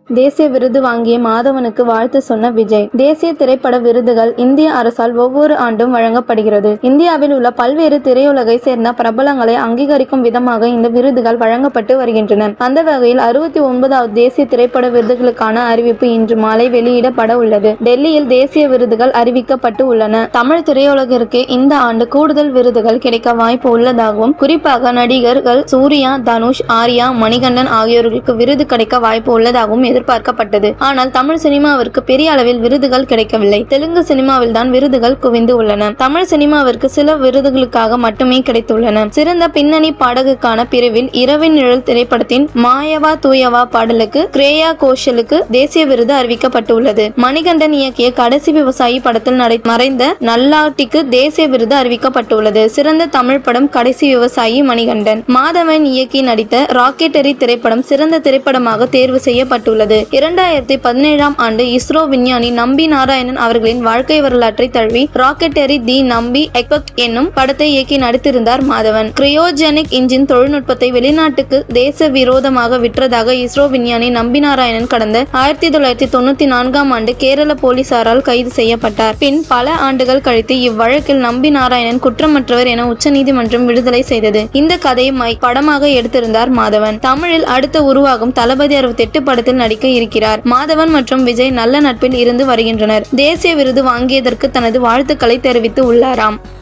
தேசிய விருது வாங்கிய மாதவனுக்கு வாழ்த்து சொன்ன விஜய். தேசிய திரைப்பட விருதுகள் இந்திய அரசால் ஒவ்வொரு ஆண்டும் வழங்கப்படுகிறது. இந்தியாவில் உள்ள பல்வேறு திரையுலகை சேர்ந்த பிரபலங்களை அங்கீகரிக்கும் விதமாக இந்த விருதுகள் வழங்கப்பட்டு வருகின்றன. அந்த வகையில் 69வது தேசிய திரைப்பட விருதுகளுக்கான அறிவிப்பு இன்று மாலை வெளியிடப்பட உள்ளது. டெல்லியில் தேசிய விருதுகள் அறிவிக்கப்பட்டு உள்ளன. தமிழ் திரையுலகிற்கு இந்த ஆண்டு கூடுதல் விருதுகள் கிடைக்க வாய்ப்பு உள்ளதாகவும், குறிப்பாக நடிகர்கள் சூர்யா, தனுஷ், ஆர்யா, மணிகண்டன் ஆகியோர்களுக்கு விருது கிடைக்க வாய்ப்பு உள்ளதாகவும் எதிர்பார்க்கப்பட்டது. ஆனால் தமிழ் சினிமாவிற்கு பெரிய அளவில் விருதுகள் கிடைக்கவில்லை. தெலுங்கு சினிமாவில் தான் விருதுகள் குவிந்து உள்ளன. தமிழ் சினிமாவிற்கு சில விருதுகளுக்காக மட்டுமே கிடைத்துள்ளன. சிறந்த பின்னணி பாடகுக்கான பிரிவில் இரவின் நிழல் திரைப்படத்தின் மாயவா தூயவா பாடலுக்கு கிரேயா கோஷலுக்கு தேசிய விருது அறிவிக்கப்பட்டுள்ளது. மணிகண்டன் இயக்கிய கடைசி விவசாயி படத்தில் மறைந்த நல்லாட்டிக்கு தேசிய விருது அறிவிக்கப்பட்டுள்ளது. சிறந்த தமிழ் படம் கடைசி விவசாயி மணிகண்டன். மாதவன் இயக்கி நடித்த ராக்கெட்டரி திரைப்படம் சிறந்த திரைப்படமாக தேர்வு செய்யப்பட்டுள்ளது. 2017ஆம் ஆண்டு இஸ்ரோ விஞ்ஞானி நம்பி நாராயணன் அவர்களின் வாழ்க்கை வரலாற்றை தழுவி ராக்கெட்டரி தி நம்பி எக்ஸ்பெக்ட் என்னும் படத்தை இயக்கி நடித்திருந்தார் மாதவன். கிரையோஜெனிக் இன்ஜின் தொழில்நுட்பத்தை வெளிநாட்டுக்கு தேச விரோதமாக விற்றதாக இஸ்ரோ விஞ்ஞானி நம்பி நாராயணன் கடந்த 1994ஆம் ஆண்டு கேரள போலீசாரால் கைது செய்யப்பட்டார். பின் பல ஆண்டுகள் கழித்து இவ்வழக்கில் நம்பி நாராயணன் குற்றமற்றவர் என உச்சநீதிமன்றம் விடுதலை செய்தது. இந்த கதையை படமாக எடுத்திருந்தார் மாதவன். தமிழில் அடுத்து உருவாகும் தளபதி 68 படத்தில் நடிக்க இருக்கிறார். மாதவன் மற்றும் விஜய் நல்ல நட்பில் இருந்து வருகின்றனர். தேசிய விருது வாங்கியதற்கு தனது வாழ்த்துக்களை தெரிவித்து உள்ளாராம்.